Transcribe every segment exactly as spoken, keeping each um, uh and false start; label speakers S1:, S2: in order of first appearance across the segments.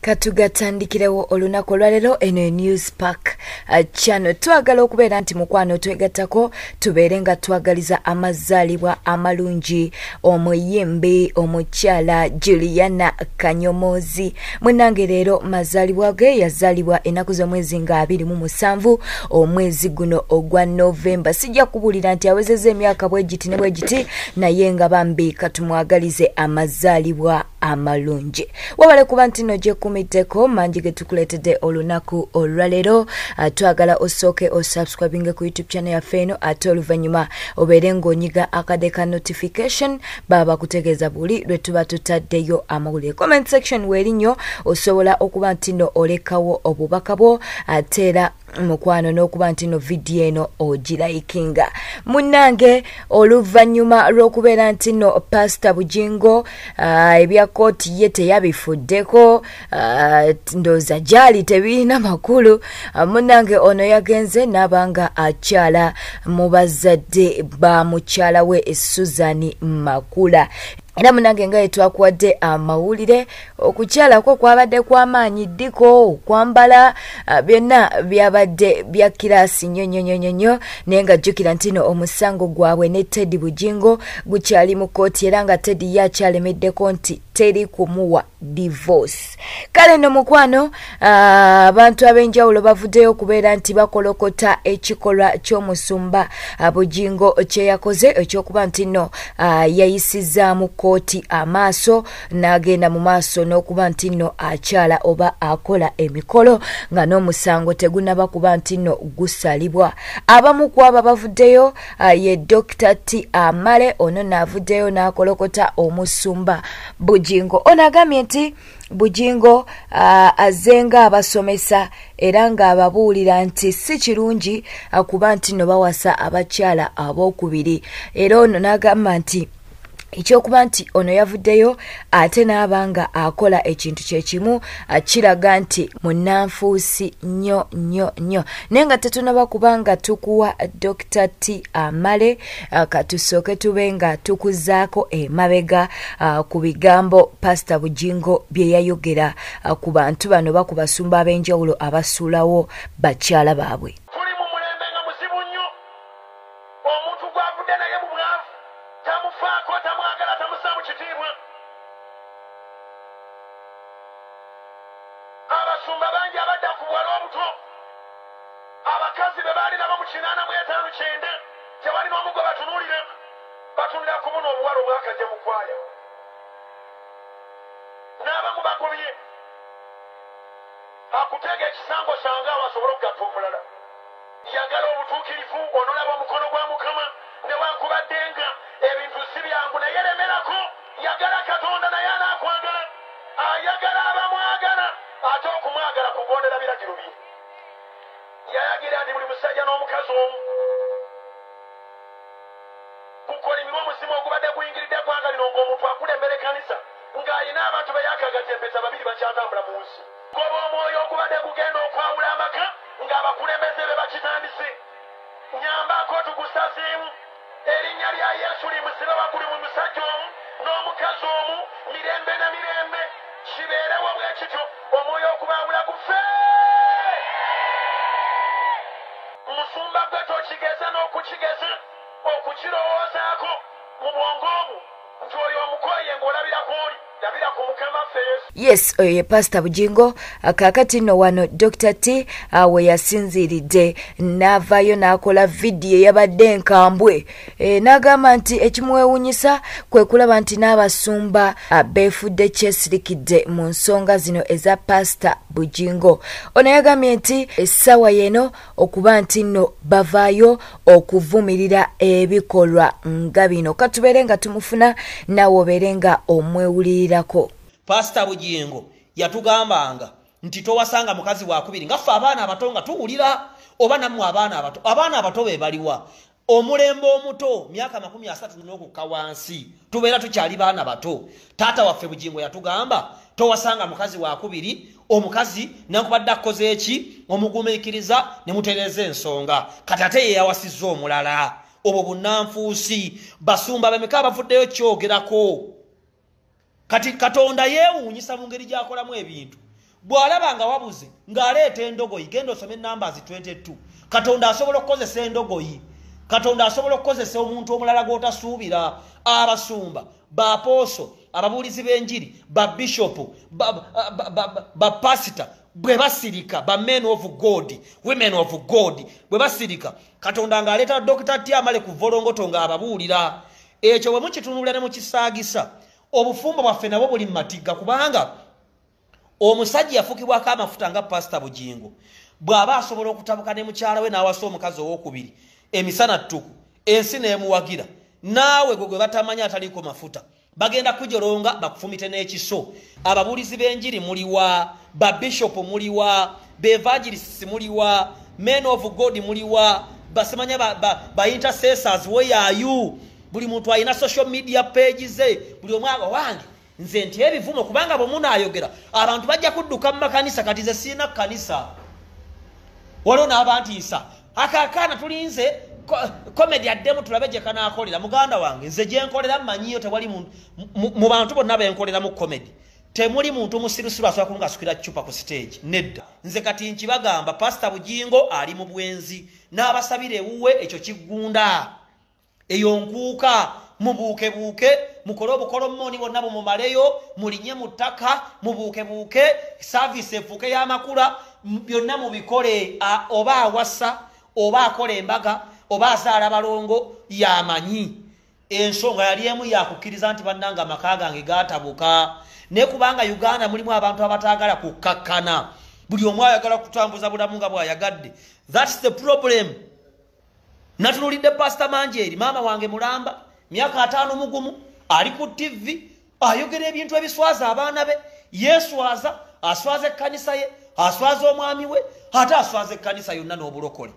S1: Katugatandikirewo olunaku olwalero eno News Park uh, channel twagala okubeera nti mukwano twegattako tubeere nga twagaliza amazaalibwa amalungi omuyimbi omukyala Juliana Kanyomozi. Munange leero mazaalibwa ge yazaalibwa ennaku z'omwezi nga abiri mu musanvu omwezi guno ogwa November. Sijja kubulira nti awezezza emyaka bwe giti ne bwe giti naye nga bambi katumwagalize amazaalibwa amalungi. Wabale kuba nti no gye kumiddeko mangi ge tukuleetedde olunaku olwalero. Uh, twagala osooke osubscribinge ku YouTube channel yaffe eno ate oluvannyuma obeere ng'onyiga akade ka notification baba kutegeeza buli lwe tuba tutaddeyo amawulire. Comment section weerinnyo osobola okuba nti no olekawo obubaka bwo ate era mukwano n'okuba nti no video eno ogirayikinga. Munnange oluvannyuma lw'okubeera nti no Pastor Bugingo uh, ebya kooti ye teyabifuddeko uh, ndooza gyali tebirina makulu. uh, munnange ono yagenze n'abanga akyala mu bazadde ba mukyala we Susan Makula. Era munange nga etwakuwadde amawulire okukyalako kwabadde kw'amaanyi ddiko kwambala uh, byonna byabadde bya kirasi nnyo nnyo nnyo nnyo naye nga jjukira nti no omusango gwabwe ne Ted Bugingo gukyali mu kooti era nga Ted ye akyalemeddeko nti teri kumuwa divorce. Kale no mukwano abantu uh, ab'enjawulo bavuddeyo okubeera nti bakolokota ekikolwa ky'omusumba uh, Bugingo kye yakoze ekyokuba nti no uh, yayisizaamu kooti amaaso n'agenda mu maaso n'okuba nti no akyala oba akola emikolo nga n'omusango tegunaba kuba nti no gusalibwa. Abamu ku abo bavuddeyo uh, ye Doctor T Amale ono n'avuddeyo n'akolokota omusumba Bugingo. Ono agambye nti Bugingo uh, azenga abasomesa era nga ababuulira nti si kirungi uh, kuba nti no bawasa abakyala ab'okubiri. Era ono n'agamba nti ekyokuba nti ono yavuddeyo ate n'abanga akola ekintu kyekimu kiraga nti munnanfuusi nnyo nnyo nnyo. Naye nga tetunaba kubanga tukuwa Doctor T Amale katusooke tube nga tukuzaako emabega ku bigambo Pastor Bugingo bye yayogera ku bantu bano ba ku basumba ab'enjawulo abasuulawo bakyala baabwe.
S2: Abasumba bangi abadda ku bwalo obuto abakazi be baali nabo mu kinaana mu etaano kyenda tewali n'omu gwe batunuulira batunira ku buno obuwala omwakajja mu kwaya n'abamu bagobye akuteega ekisango kyange awo asobole okugatta omulala. Yagala obutuukirivu onolaba omukono gwa Mukama newankubadde nga ebintu si byangu naye lemerako. Yagala Katonda naye anaakwagala, ayagala abamwagala ate okumwagala kugondera biragiro bye. Yayagira nti buli musajja n'omukazi omu gukolimirwa omuzimu ogubadde guyingiridde eggwanga lino ng'omuntu akulembera ekkanisa ng'ayina abantu be yaakagatyempeza babiri bakyatambula mu nsi. Goba omwoyo ogubadde gugenda okwawula amaka ng'abakulembeze be bakitandise. Nyambako tugusazeemu erinnya lya Yesu limusibe waggulu mu musajja omu n'omukazi omu mirembe na mirembe. Kibeerewo bwe kityo omwoyo okubaawula gufe. Musumba gwe tokigeza n'okukigeza okukirowoozaako mu bwongo obwo nti oyo omukoye ng'olabira kw'oli labira ku Mukama ffe.
S1: Yes, oyo ye Pastor Bugingo. Kakati no wano Doctor T uh, we yasinziridde n'avaayo n'akola vidiyo yabadde nkambwe e, n'agamba nti ekimwewuunyisa kwe kulaba nti n'abasumba uh, beefudde kyesirikidde mu nsonga zino eza Pastor Bugingo. Ono yagambye nti essaawa yeno okuba nti nno bavaayo okuvumirira ebikolwa nga bino. Katubeere nga tumufuna nawe obeere nga omwewulirirako.
S3: Pastor Bugingo yatugambanga nti towasanga mukazi wa kubiri nga ffe abaana abato nga tuwulira oba nammwe abaana abato. Abaana abato be baliwa omulembe omuto myaka makumi asatu n'okukka wansi tubeera tukyali baana bato. Taata waffe Bugingo yatugamba towasanga mukazi wa kubiri, omukazi nakubadde akoze eki omugumiikiriza ne mutereeza ensonga kati ate ye yawasizza omulala. Obwo bunnanfuusi basumba bemeka bavuddeyo kyogerako. Kati Katonda yeewuunyisa mu ngeri gy'akolamu ebintu. bw'alaba nga wabuze ng'aleeta endogoyi genda osome numbers twenty-two katonda asobola okukozesa endogoyi katonda asobola okukozesa omuntu omulala gw'otasuubira abasumba bapooso ababuulizi b'enjiri babishopu bapasita bwe basirika ba men of God women of God bwe basirika katonda ng'aleeta Doctor Tiamale ku volongoto ng'ababuulira ekyo bwe mukitunulira ne mukisaagisa obufumbo bwaffe nabwo buli mu matigga kubanga omusajja yafukibwako amafuta nga Pastor Bugingo bw'aba asobola okutabuka ne mukyala we n'awasa omukazi ow'okubiri emisana ttuku ensi n'emuwagira naawe gwe gwe batamanya ataliiko mafuta bagenda kujoronga bakufumite n'ekiso ababuulizi b'enjiri muliwa babishopu muliwa bevangelists muliwa men of God muliwa basemanya ba, ba, ba intercessors where are you buli muntu alina social media pages buli omwaga wange nze nti ebivumo kubanga bwe munaayogera abantu bajja kudduka mu makanisa kati ze sirina kanisa waliwo n'abantiisa akaakaana tulinze komedi addemu tulabe gye kanaakolera muganda wange nze gye nkolera mmanyiyo tewali mu bantu bonna benkolera mu komedi temuli muntu musirusiru asobola kunga asukira cupa ku stage nedda nze kati nkibagamba Pastor Bugingo ali mu bwenzi n'abasabira ewuwe ekyo kiggunda eyo nkuuka mubuukebuuke mukole obukolomoni bonna bumumaleyo mulinye mu ttaka mubuukebuuke saavisi efuuke y'amakula byonna mubikole oba awasa oba akola embaga oba azaala balongo yamanyi ensonga yali emu yakukkiriza nti bannanga amaka gange gatabuka ne kubanga Uganda mulimu abantu abataagala kukkakkana buli omu ayagala kutambuza bulamu nga bwayagadde. That's the problem. Natunulidde Pastor Manjeri maama wange mulamba myaka ataano mugumu ali ku T V ayogera ebintu ebiswaza abaana be yeswaza aswaza ekkanisa ye aswaza omwami we ate aswaza ekkanisa yonna n'obulokole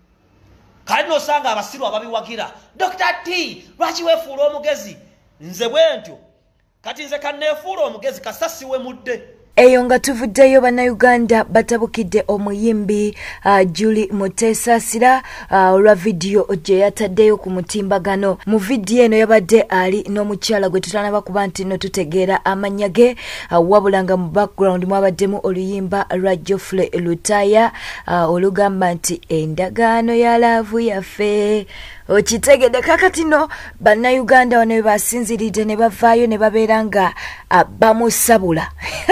S3: kali nosanga abasiru ababiwagira Doctor T lwaki weefuula omugezi nze bwentyo kati nze kanneefuula omugezi kasasiwe mudde.
S1: Eyo nga tuvuddeyo bannayuganda batabukidde omuyimbi uh, Julie Mutesasira uh, olwa vidiyo gye yataddeyo ku mutimbagano. Mu vidiyo eno yabadde ali n'omukyala gwe tutanaba kuba nti no tutegeera amannya ge uh, wabula nga mu background mwabaddemu oluyimba lwa Geoffrey Lutaya uh, olugamba nti endagaano ya laavu yaffe okitegedde kakati no bannayuganda wano we basinziridde ne bavaayo ne babeera nga uh, bamusabula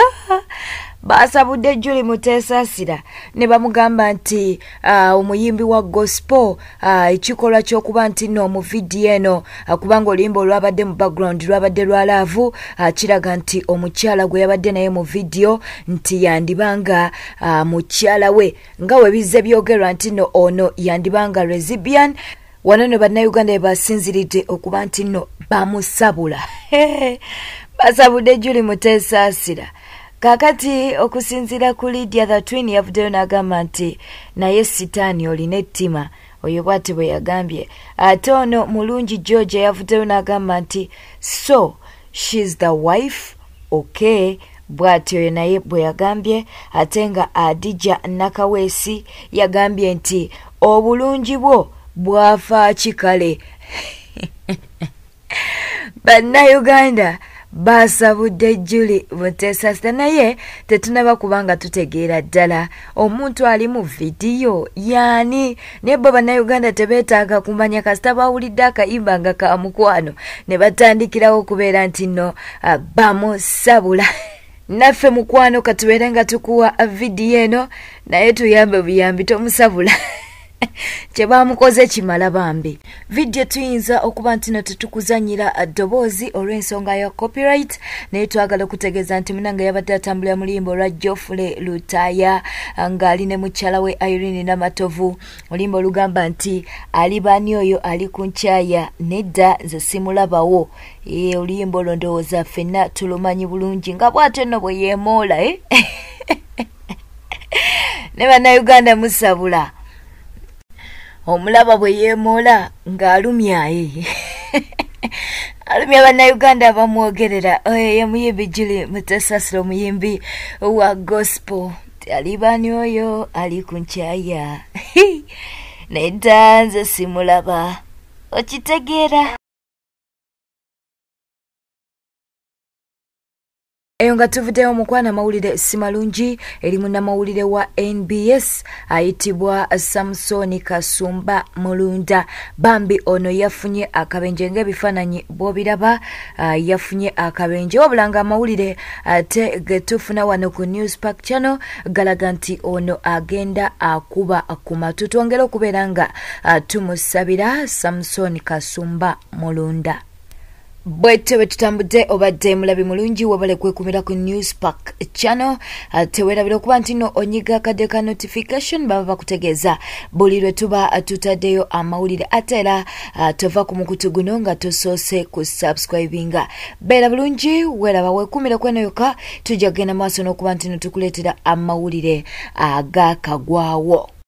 S1: basabudde Julie Mutesasira ne bamugamba nti uh, omuyimbi wa gospel ekikolwa uh, ky'okuba nti no mu vidiyo eno uh, kubanga oluyimba olwabadde mu background lwabadde lwa laavu uh, kiraga nti omukyala gwe yabadde naye mu vidiyo nti yandibanga uh, mukyala we nga we bizze byogerwa nti no ono yandibanga lesbian. Wano ne bannayuganda basinziridde okuba nti no bamusabula basabudde Julie Mutesasira. Kakati okusinzira ku Lydia the Twin yavuddeyo n'agamba nti naye sitaani olina ettima oyo bw'ati bwe yagambye. Ate ono mulungi George yavuddeyo n'agamba nti so she's the wife okay bw'ati oyo naye bwe yagambye. Ate nga Adija Nakaweesi yagambye nti obulungi bwo bwafa kikale. Bannayuganda basabudde Julie Mutesasira naye tetunaba kubanga tutegeera ddala omuntu ali mu vidiyo yani ne bo bannayuganda tebeetaaga kumanya kasita bawulidde akayimba nga ka mukwano ne batandikirawo okubeera nti no uh, bamusabula. Naffe mukwano katubeere nga tukuwa vidiyo eno naye tuyambe buyambi tomusabula kye bamukoze kimala bambi. Vidiyo tuyinza okuba nti no tetukuzanyira ddoboozi olw'ensonga ya copyright naye twagala okutegeeza nti munange yabadde atambulira mu luyimba olwa Geoffrey Lutaya ng'ali ne mukyala we Irene Namatovu. Oluyimba olugamba nti ali bani oyo ali ku nkyaya nedda nze simulabawo. E, oluyimba olwo ndowooza ffenna tulumanyi bulungi nga bw'ate nno bwe yeemoola eh? Ne bannayuganda musabula omulaba bwe yeemoola ng'alumyaye alumya bannayuganda bamwogerera ye muyimbi Julie Mutesasira omuyimbi wa gospel ali bani oyo ali ku nkyaya nedda nze simulaba okitegeera. Eyo nga tuvuddeyo mukwana mawulire simalungi eri munnamawulire wa N B S ayitibwa Samson Kasumba Mulunda. Bambi ono yafunye akabenje ng'ebifaananyi bw'obiraba, uh, yafunye akabenje wabula nga amawulire ate getufuna wano ku News Park Channel galaga nti ono agenda akuba ku matu. Twongera okubeera nga uh, tumusabira Samson Kasumba Mulunda. Bwete wetutambudde obadde mulabi mulungi wabale kwekumira ku News Park Channel. Uh, tewerabira okuba nti no onyiga akadde ka notification baba bakutegeeza buli lwe tuba tutaddeyo amawulire ate era uh, tova ku mukutu guno nga tosoose ku subscribinga. Beera bulungi weraba wekumira kweno yokka tujja kugenda maaso n'okuba nti no tukuleetera amawulire agakagwawo.